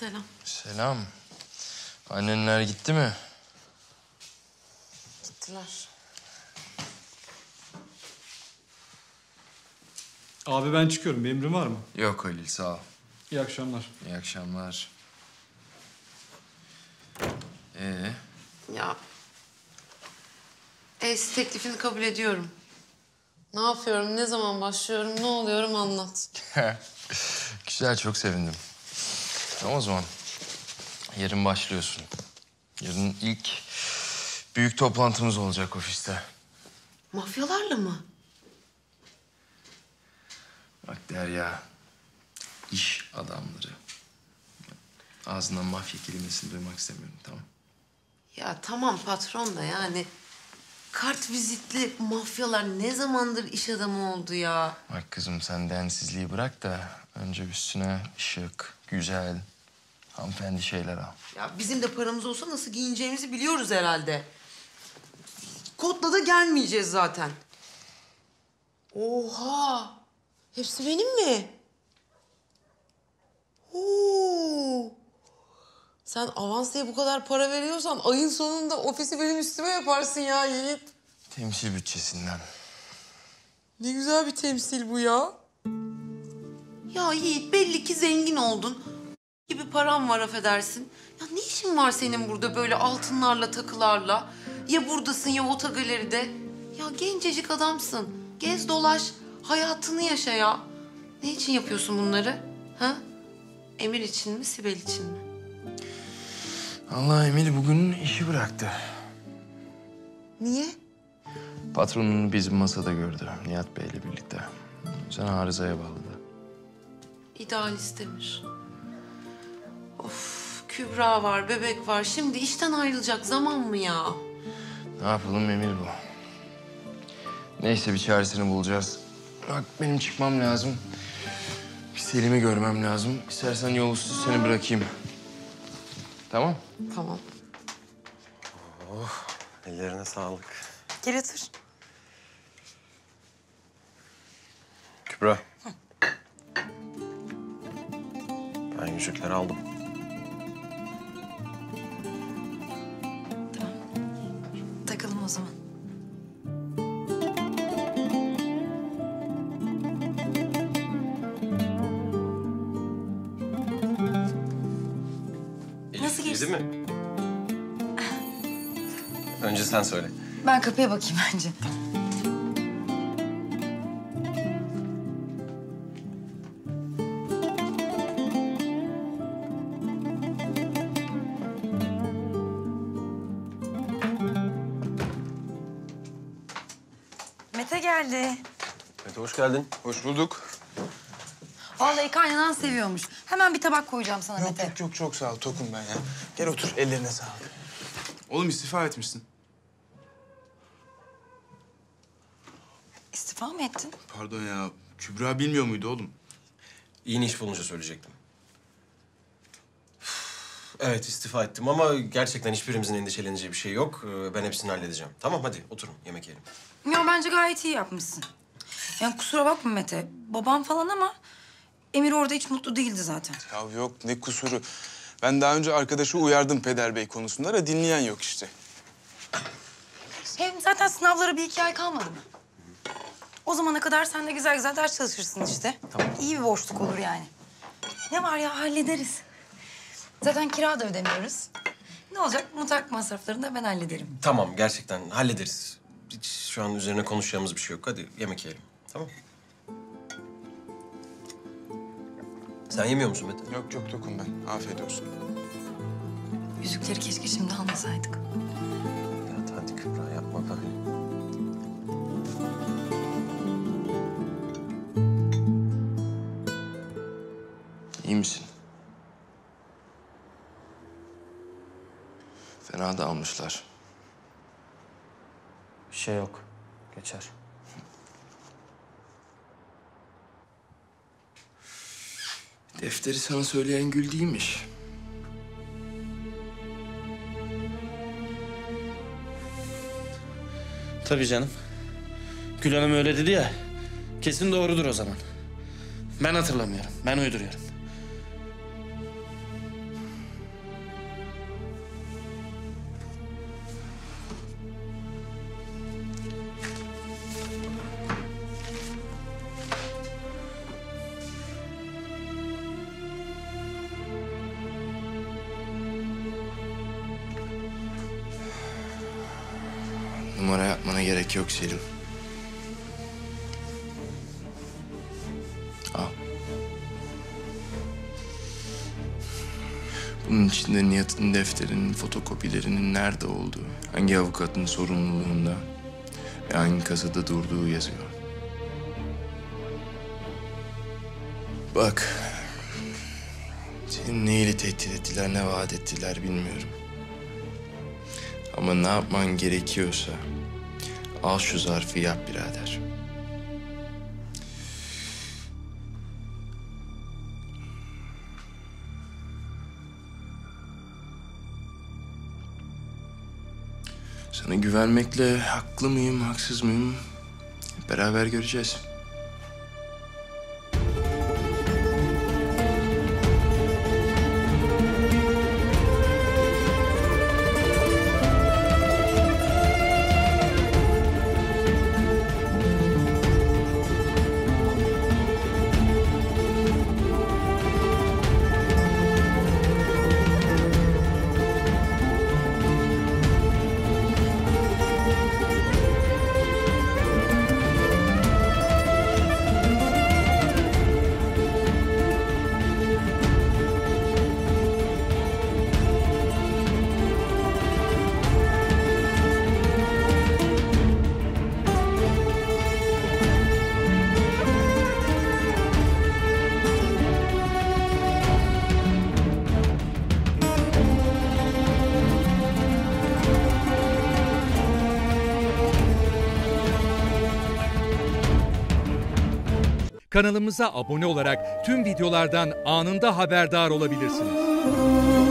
Selam. Selam. Annenler gitti mi? Gittiler. Abi ben çıkıyorum. Bir emrin var mı? Yok Halil, sağ ol. İyi akşamlar. İyi akşamlar. Ya... teklifini kabul ediyorum. Ne yapıyorum, ne zaman başlıyorum, ne oluyorum anlat. Güzel, çok sevindim. Tamam o zaman. Yarın başlıyorsun. Yarın ilk büyük toplantımız olacak ofiste. Mafyalarla mı? Bak Derya, iş adamları. Ağzından mafya kelimesini duymak istemiyorum, tamam? Ya tamam patron da yani... Kart vizitli mafyalar ne zamandır iş adamı oldu ya? Bak kızım, sen densizliği bırak da önce üstüne şık, güzel, hanımefendi şeyler al. Ya bizim de paramız olsa nasıl giyineceğimizi biliyoruz herhalde. Kotla da gelmeyeceğiz zaten. Oha! Hepsi benim mi? Oo! Sen avans diye bu kadar para veriyorsan ayın sonunda ofisi benim üstüme yaparsın ya Yiğit. Temsil bütçesinden. Ne güzel bir temsil bu ya. Ya Yiğit belli ki zengin oldun. Gibi param var affedersin. Ya ne işin var senin burada böyle altınlarla takılarla? Ya buradasın ya otogaleride. Ya gencecik adamsın. Gez dolaş, hayatını yaşa ya. Ne için yapıyorsun bunları? Ha? Emir için mi, Sibel için mi? Allah, Emir bugün işi bıraktı. Niye? Patronunu bizim masada gördü Nihat Bey'le birlikte. Sen arızaya bağladı. İdealist Emir. Of, Kübra var, bebek var. Şimdi işten ayrılacak zaman mı ya? Ne yapalım, Emir bu. Neyse, bir çaresini bulacağız. Bak benim çıkmam lazım. Bir Selim'i görmem lazım. İstersen yol üstü seni bırakayım. Tamam? Tamam. Oh, ellerine sağlık. Gel otur. Kübra. Ben yüzükleri aldım. Takalım o zaman. Nasıl geçti? Değil mi? Önce sen söyle. Ben kapıya bakayım bence. Mete geldi. Evet, hoş geldin. Hoş bulduk. Vallahi kaynanan seviyormuş. Hemen bir tabak koyacağım sana Yok Mete. yok yok, çok sağ ol. Tokum ben ya. Gel otur, ellerine sağlık. Oğlum istifa etmişsin. İstifa mı ettin? Pardon ya, Kübra bilmiyor muydu oğlum? İyi iş bulunca söyleyecektim. Evet, istifa ettim ama gerçekten hiçbirimizin endişeleneceği bir şey yok. Ben hepsini halledeceğim. Tamam, hadi oturun, yemek yiyelim. Ya bence gayet iyi yapmışsın. Yani kusura bakma Mete. Babam falan ama Emir orada hiç mutlu değildi zaten. Ya yok, ne kusuru. Ben daha önce arkadaşı uyardım Peder Bey konusunda da dinleyen yok işte. Hem zaten sınavlara bir iki ay kalmadı mı? O zamana kadar sen de güzel güzel ders çalışırsın işte. Tamam. İyi bir boşluk olur yani. Ne var ya, hallederiz. Zaten kira da ödemiyoruz. Ne olacak? Mutfak masraflarını da ben hallederim. Tamam, gerçekten hallederiz. Hiç şu an üzerine konuşacağımız bir şey yok. Hadi yemek yiyelim, tamam? Sen yemiyor musun Mete? Yok yok, tokum ben. Afiyet olsun. Yüzükleri keşke şimdi almasaydık. Ya hadi Kübra, yapma böyle. İyi misin? Fena da almışlar. Bir şey yok. Geçer. Defteri sana söyleyen Gül değilmiş. Tabii canım. Gül Hanım öyle dedi ya. Kesin doğrudur o zaman. Ben hatırlamıyorum. Ben uyduruyorum. numara yapmana gerek yok Selim. Al. Bunun içinde Nihat'ın defterinin, fotokopilerinin nerede olduğu, hangi avukatın sorumluluğunda ve hangi kasada durduğu yazıyor. Bak, seni neyle tehdit ettiler, ne vaat ettiler bilmiyorum. Ama ne yapman gerekiyorsa al şu zarfı yap birader. Sana güvenmekle haklı mıyım, haksız mıyım? Hep beraber göreceğiz. Kanalımıza abone olarak tüm videolardan anında haberdar olabilirsiniz.